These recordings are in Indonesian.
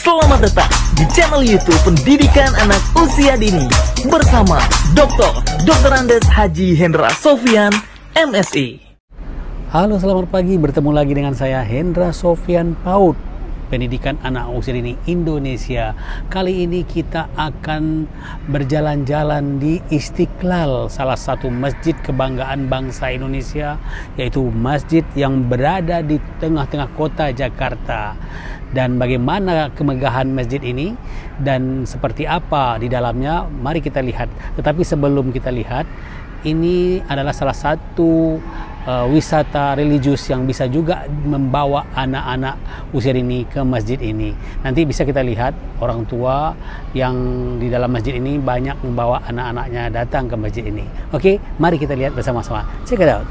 Selamat datang di channel YouTube Pendidikan Anak Usia Dini bersama Dr. Andes Haji Hendra Sofyan, MSI. Halo, selamat pagi. Bertemu lagi dengan saya Hendra Sofyan, PAUD Pendidikan Anak Usia Dini Indonesia. Kali ini kita akan berjalan-jalan di Istiqlal, salah satu masjid kebanggaan bangsa Indonesia, yaitu masjid yang berada di tengah-tengah kota Jakarta. Dan bagaimana kemegahan masjid ini dan seperti apa di dalamnya, mari kita lihat. Tetapi sebelum kita lihat, ini adalah salah satu wisata religius yang bisa juga membawa anak-anak usia dini ke masjid ini. Nanti bisa kita lihat orang tua yang di dalam masjid ini banyak membawa anak-anaknya datang ke masjid ini. Oke, mari kita lihat bersama-sama. Check it out.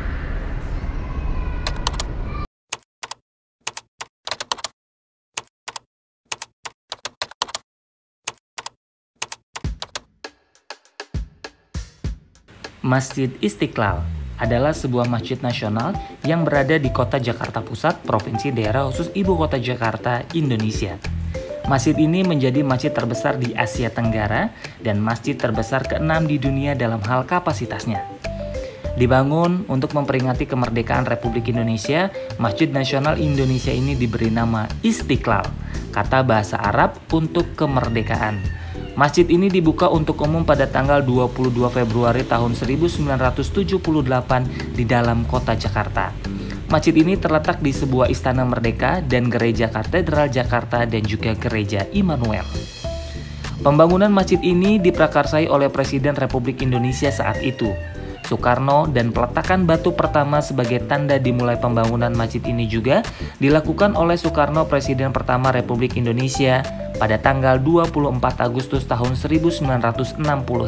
Masjid Istiqlal adalah sebuah masjid nasional yang berada di kota Jakarta Pusat, Provinsi Daerah Khusus Ibu Kota Jakarta, Indonesia. Masjid ini menjadi masjid terbesar di Asia Tenggara dan masjid terbesar ke-6 di dunia dalam hal kapasitasnya. Dibangun untuk memperingati kemerdekaan Republik Indonesia, Masjid Nasional Indonesia ini diberi nama Istiqlal, kata bahasa Arab untuk kemerdekaan. Masjid ini dibuka untuk umum pada tanggal 22 Februari tahun 1978 di dalam kota Jakarta. Masjid ini terletak di sebuah istana merdeka dan gereja katedral Jakarta dan juga gereja Immanuel. Pembangunan masjid ini diprakarsai oleh Presiden Republik Indonesia saat itu, Soekarno, dan peletakan batu pertama sebagai tanda dimulai pembangunan masjid ini juga dilakukan oleh Soekarno, Presiden pertama Republik Indonesia, pada tanggal 24 Agustus tahun 1961.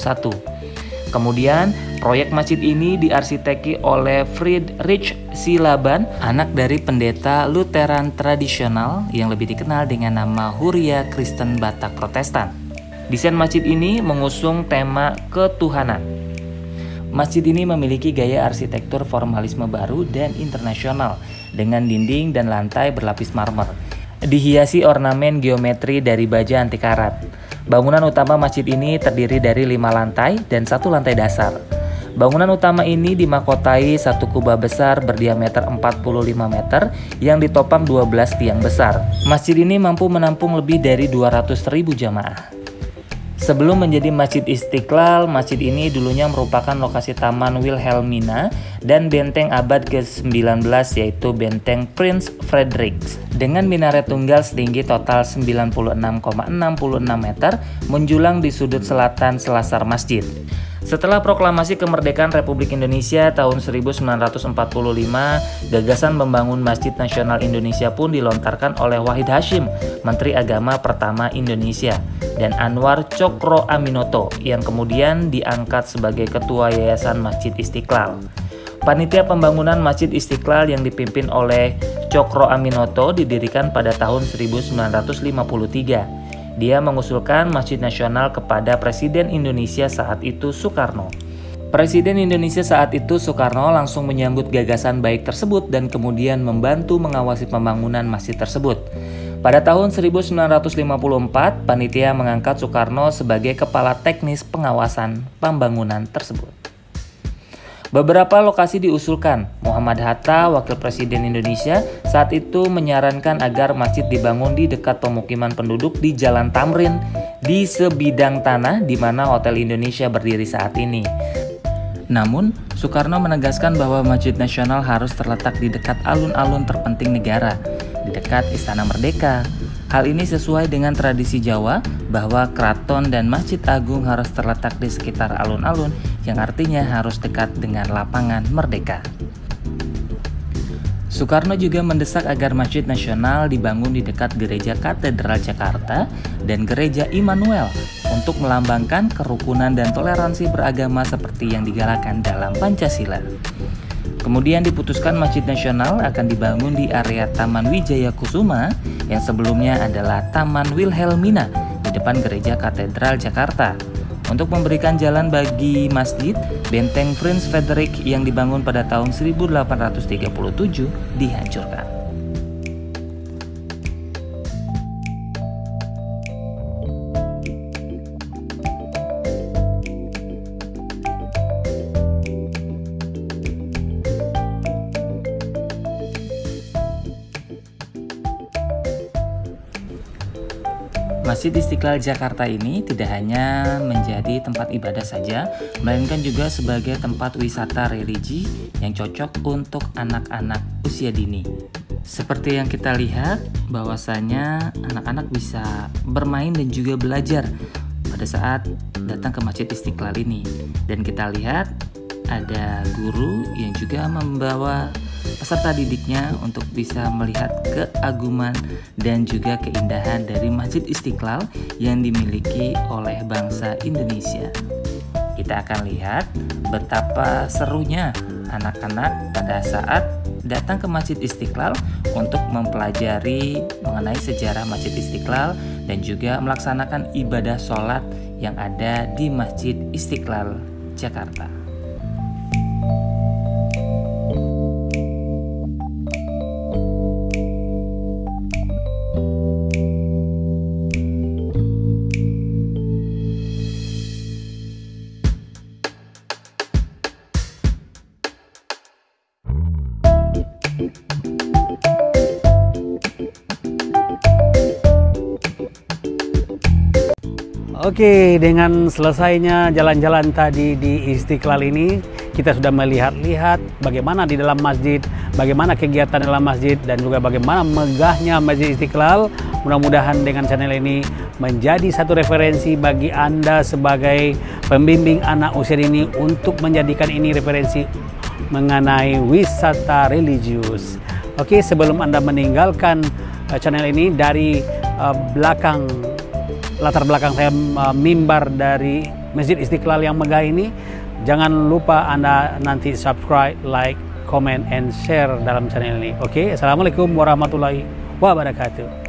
Kemudian, proyek masjid ini diarsiteki oleh Friedrich Silaban, anak dari pendeta Lutheran tradisional yang lebih dikenal dengan nama Huria Kristen Batak Protestan. Desain masjid ini mengusung tema ketuhanan. Masjid ini memiliki gaya arsitektur formalisme baru dan internasional dengan dinding dan lantai berlapis marmer, dihiasi ornamen geometri dari baja anti karat. Bangunan utama masjid ini terdiri dari 5 lantai dan 1 lantai dasar. Bangunan utama ini dimahkotai satu kubah besar berdiameter 45 meter yang ditopang 12 tiang besar. Masjid ini mampu menampung lebih dari 200.000 jamaah. Sebelum menjadi Masjid Istiqlal, masjid ini dulunya merupakan lokasi Taman Wilhelmina dan benteng abad ke-19 yaitu Benteng Prince Frederick dengan minaret tunggal setinggi total 96,66 meter menjulang di sudut selatan selasar masjid. Setelah proklamasi kemerdekaan Republik Indonesia tahun 1945, gagasan membangun Masjid Nasional Indonesia pun dilontarkan oleh Wahid Hasyim, Menteri Agama pertama Indonesia, dan Anwar Cokro Aminoto yang kemudian diangkat sebagai Ketua Yayasan Masjid Istiqlal. Panitia pembangunan Masjid Istiqlal yang dipimpin oleh Cokro Aminoto didirikan pada tahun 1953. Dia mengusulkan Masjid Nasional kepada Presiden Indonesia saat itu Soekarno. Presiden Indonesia saat itu Soekarno langsung menyambut gagasan baik tersebut dan kemudian membantu mengawasi pembangunan masjid tersebut. Pada tahun 1954, panitia mengangkat Soekarno sebagai kepala teknis pengawasan pembangunan tersebut. Beberapa lokasi diusulkan. Muhammad Hatta, Wakil Presiden Indonesia, saat itu menyarankan agar masjid dibangun di dekat pemukiman penduduk di Jalan Tamrin, di sebidang tanah di mana Hotel Indonesia berdiri saat ini. Namun, Soekarno menegaskan bahwa Masjid Nasional harus terletak di dekat alun-alun terpenting negara, di dekat Istana Merdeka. Hal ini sesuai dengan tradisi Jawa bahwa keraton dan Masjid Agung harus terletak di sekitar alun-alun, yang artinya harus dekat dengan lapangan Merdeka. Soekarno juga mendesak agar Masjid Nasional dibangun di dekat Gereja Katedral Jakarta dan Gereja Immanuel untuk melambangkan kerukunan dan toleransi beragama seperti yang digalakan dalam Pancasila. Kemudian diputuskan Masjid Nasional akan dibangun di area Taman Wijaya Kusuma yang sebelumnya adalah Taman Wilhelmina di depan Gereja Katedral Jakarta. Untuk memberikan jalan bagi masjid, Benteng Prince Frederick yang dibangun pada tahun 1837 dihancurkan. Masjid Istiqlal Jakarta ini tidak hanya menjadi tempat ibadah saja, melainkan juga sebagai tempat wisata religi yang cocok untuk anak-anak usia dini. Seperti yang kita lihat, bahwasanya anak-anak bisa bermain dan juga belajar pada saat datang ke Masjid Istiqlal ini. Dan kita lihat ada guru yang juga membawa peserta didiknya untuk bisa melihat keagungan dan juga keindahan dari Masjid Istiqlal yang dimiliki oleh bangsa Indonesia. Kita akan lihat betapa serunya anak-anak pada saat datang ke Masjid Istiqlal untuk mempelajari mengenai sejarah Masjid Istiqlal dan juga melaksanakan ibadah sholat yang ada di Masjid Istiqlal Jakarta. Oke, dengan selesainya jalan-jalan tadi di Istiqlal ini, kita sudah melihat-lihat bagaimana di dalam masjid, bagaimana kegiatan dalam masjid, dan juga bagaimana megahnya Masjid Istiqlal. Mudah-mudahan dengan channel ini menjadi satu referensi bagi Anda sebagai pembimbing anak usia dini untuk menjadikan ini referensi mengenai wisata religius. Oke, sebelum Anda meninggalkan channel ini, dari latar belakang saya mimbar dari Masjid Istiqlal yang megah ini, jangan lupa Anda nanti subscribe, like, comment, and share dalam channel ini. Oke, assalamualaikum warahmatullahi wabarakatuh.